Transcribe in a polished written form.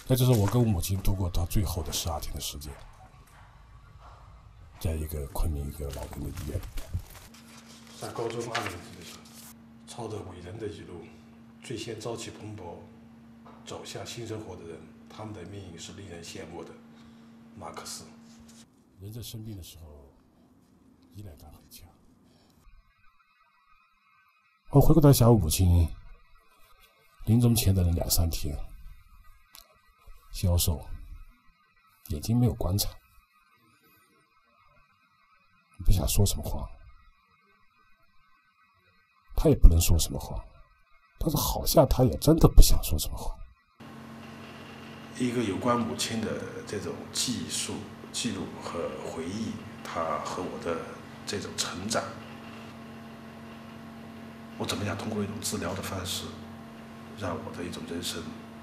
那就是我跟我母亲度过到最后的12天的时间，在一个昆明一个老人的医院里面。 在高中2年级的时候，朝着伟人的一路，最先朝气蓬勃走向新生活的人，他们的命运是令人羡慕的。马克思。 人在生病的时候，依赖感很强。我回过头想，我母亲临终前的那2、3天，消瘦，眼睛没有光彩，不想说什么话，他也不能说什么话，但是好像他也真的不想说什么话。 一个有关母亲的这种记录和回忆，她和我的这种成长，我怎么样通过一种治疗的方式，让我的一种人生